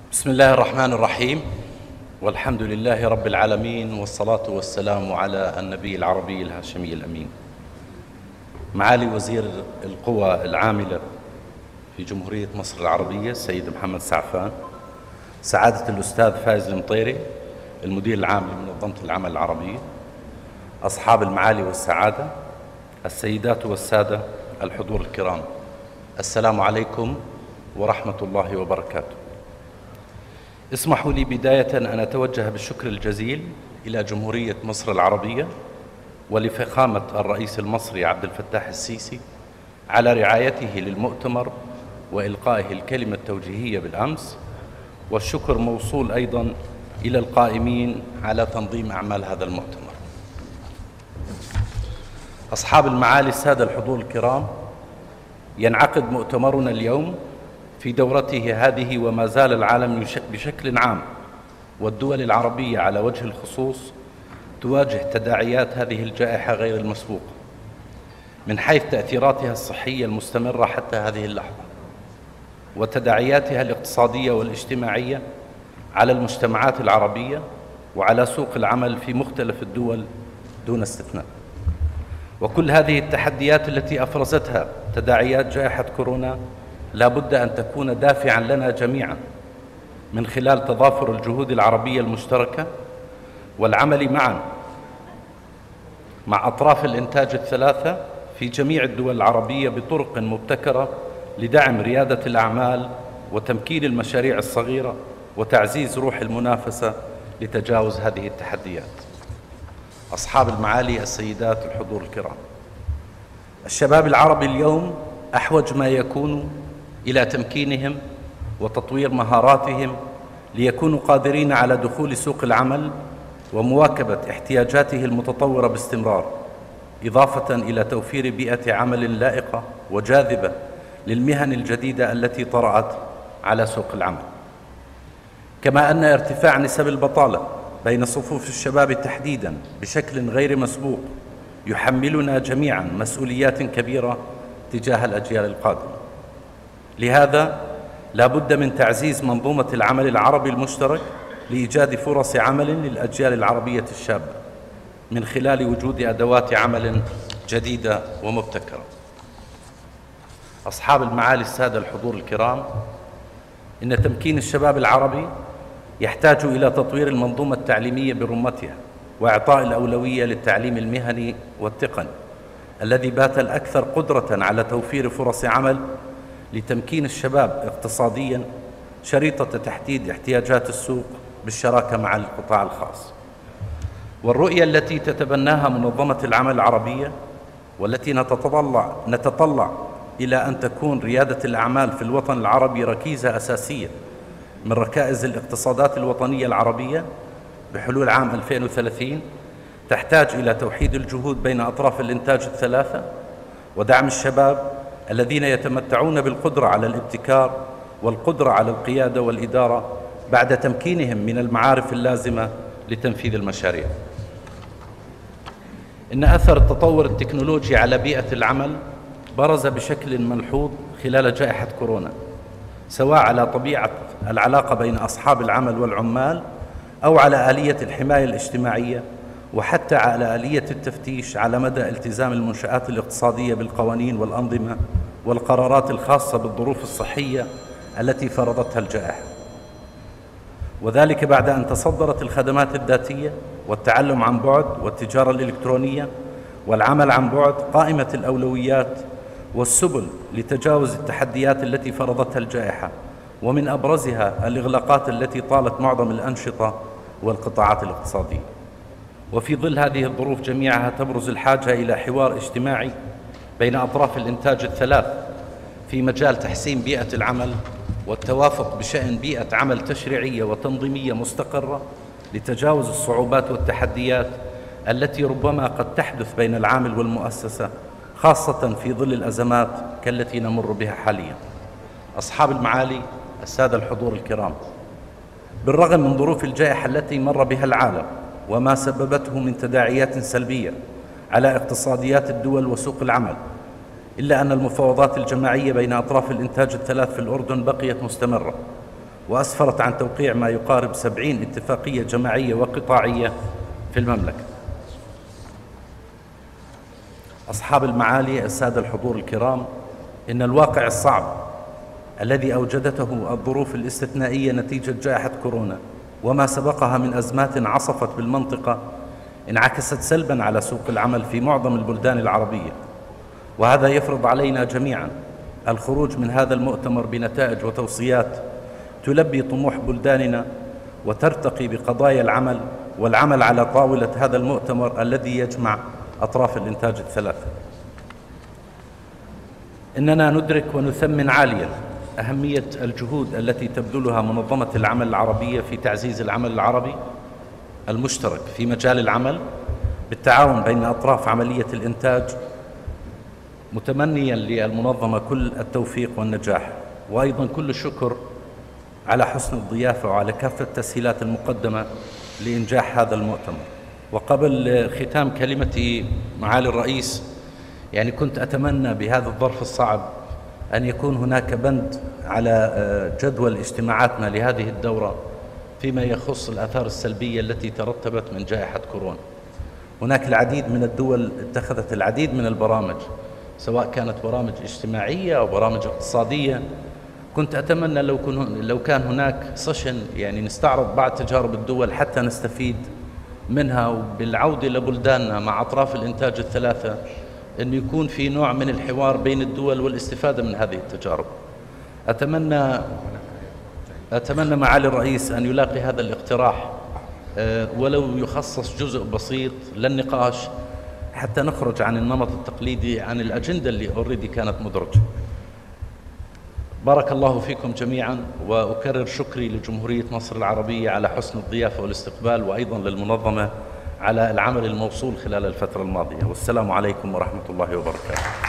بسم الله الرحمن الرحيم، والحمد لله رب العالمين، والصلاة والسلام على النبي العربي الهاشمي الأمين. معالي وزير القوى العاملة في جمهورية مصر العربية السيد محمد سعفان، سعادة الأستاذ فايز المطيري المدير العام لمنظمة العمل العربية، أصحاب المعالي والسعادة، السيدات والسادة الحضور الكرام، السلام عليكم ورحمة الله وبركاته. اسمحوا لي بداية أن أتوجه بالشكر الجزيل إلى جمهورية مصر العربية ولفخامة الرئيس المصري عبد الفتاح السيسي على رعايته للمؤتمر وإلقائه الكلمة التوجيهية بالأمس، والشكر موصول أيضاً إلى القائمين على تنظيم أعمال هذا المؤتمر. أصحاب المعالي السادة الحضور الكرام، ينعقد مؤتمرنا اليوم في دورته هذه وما زال العالم بشكل عام والدول العربية على وجه الخصوص تواجه تداعيات هذه الجائحة غير المسبوقة من حيث تأثيراتها الصحية المستمرة حتى هذه اللحظة، وتداعياتها الاقتصادية والاجتماعية على المجتمعات العربية وعلى سوق العمل في مختلف الدول دون استثناء. وكل هذه التحديات التي أفرزتها تداعيات جائحة كورونا لا بد أن تكون دافعاً لنا جميعاً من خلال تضافر الجهود العربية المشتركة والعمل معاً مع أطراف الإنتاج الثلاثة في جميع الدول العربية بطرق مبتكرة لدعم ريادة الأعمال وتمكين المشاريع الصغيرة وتعزيز روح المنافسة لتجاوز هذه التحديات. أصحاب المعالي، السيدات الحضور الكرام، الشباب العربي اليوم أحوج ما يكون إلى تمكينهم وتطوير مهاراتهم ليكونوا قادرين على دخول سوق العمل ومواكبة احتياجاته المتطورة باستمرار، إضافة إلى توفير بيئة عمل لائقة وجاذبة للمهن الجديدة التي طرأت على سوق العمل. كما أن ارتفاع نسب البطالة بين صفوف الشباب تحديداً بشكل غير مسبوق يحملنا جميعاً مسؤوليات كبيرة تجاه الأجيال القادمة. لهذا لا بد من تعزيز منظومة العمل العربي المشترك لإيجاد فرص عمل للأجيال العربية الشابة من خلال وجود أدوات عمل جديدة ومبتكرة. أصحاب المعالي السادة الحضور الكرام، إن تمكين الشباب العربي يحتاج إلى تطوير المنظومة التعليمية برمتها وإعطاء الأولوية للتعليم المهني والتقني الذي بات الأكثر قدرة على توفير فرص عمل لتمكين الشباب اقتصادياً شريطة تحديد احتياجات السوق بالشراكة مع القطاع الخاص. والرؤية التي تتبناها منظمة العمل العربية والتي نتطلع إلى أن تكون ريادة الأعمال في الوطن العربي ركيزة أساسية من ركائز الاقتصادات الوطنية العربية بحلول عام 2030، تحتاج إلى توحيد الجهود بين أطراف الإنتاج الثلاثة ودعم الشباب الذين يتمتعون بالقدرة على الابتكار والقدرة على القيادة والإدارة بعد تمكينهم من المعارف اللازمة لتنفيذ المشاريع. إن أثر التطور التكنولوجي على بيئة العمل برز بشكل ملحوظ خلال جائحة كورونا، سواء على طبيعة العلاقة بين أصحاب العمل والعمال أو على آلية الحماية الاجتماعية، وحتى على آلية التفتيش على مدى التزام المنشآت الاقتصادية بالقوانين والأنظمة والقرارات الخاصة بالظروف الصحية التي فرضتها الجائحة، وذلك بعد أن تصدرت الخدمات الذاتية والتعلم عن بعد والتجارة الإلكترونية والعمل عن بعد قائمة الأولويات والسبل لتجاوز التحديات التي فرضتها الجائحة، ومن أبرزها الإغلاقات التي طالت معظم الأنشطة والقطاعات الاقتصادية. وفي ظل هذه الظروف جميعها تبرز الحاجة إلى حوار اجتماعي بين أطراف الإنتاج الثلاث في مجال تحسين بيئة العمل والتوافق بشأن بيئة عمل تشريعية وتنظيمية مستقرة لتجاوز الصعوبات والتحديات التي ربما قد تحدث بين العامل والمؤسسة، خاصة في ظل الأزمات كالتي نمر بها حاليا. أصحاب المعالي السادة الحضور الكرام، بالرغم من ظروف الجائحة التي مر بها العالم وما سببته من تداعيات سلبية على اقتصاديات الدول وسوق العمل، إلا أن المفاوضات الجماعية بين أطراف الإنتاج الثلاث في الأردن بقيت مستمرة، وأسفرت عن توقيع ما يقارب 70 اتفاقية جماعية وقطاعية في المملكة. أصحاب المعالي، السادة الحضور الكرام، إن الواقع الصعب الذي أوجدته الظروف الاستثنائية نتيجة جائحة كورونا وما سبقها من أزمات عصفت بالمنطقة انعكست سلباً على سوق العمل في معظم البلدان العربية، وهذا يفرض علينا جميعاً الخروج من هذا المؤتمر بنتائج وتوصيات تلبي طموح بلداننا وترتقي بقضايا العمل والعمل على طاولة هذا المؤتمر الذي يجمع أطراف الإنتاج الثلاثة. إننا ندرك ونثمن عالياً أهمية الجهود التي تبذلها منظمة العمل العربية في تعزيز العمل العربي المشترك في مجال العمل بالتعاون بين أطراف عملية الإنتاج، متمنياً للمنظمة كل التوفيق والنجاح، وأيضاً كل الشكر على حسن الضيافة وعلى كافة التسهيلات المقدمة لإنجاح هذا المؤتمر. وقبل ختام كلمتي معالي الرئيس، كنت أتمنى بهذا الظرف الصعب أن يكون هناك بند على جدول اجتماعاتنا لهذه الدورة فيما يخص الآثار السلبية التي ترتبت من جائحة كورونا. هناك العديد من الدول اتخذت العديد من البرامج، سواء كانت برامج اجتماعية أو برامج اقتصادية. كنت أتمنى لو كان هناك سيشن نستعرض بعض تجارب الدول حتى نستفيد منها، وبالعودة لبلداننا مع أطراف الإنتاج الثلاثة أن يكون في نوع من الحوار بين الدول والاستفادة من هذه التجارب. أتمنى معالي الرئيس أن يلاقي هذا الاقتراح ولو يخصص جزء بسيط للنقاش حتى نخرج عن النمط التقليدي، عن الأجندة اللي أوريدي كانت مدرجة. بارك الله فيكم جميعا، وأكرر شكري لجمهورية مصر العربية على حسن الضيافة والاستقبال، وأيضا للمنظمة على العمل الموصول خلال الفترة الماضية. والسلام عليكم ورحمة الله وبركاته.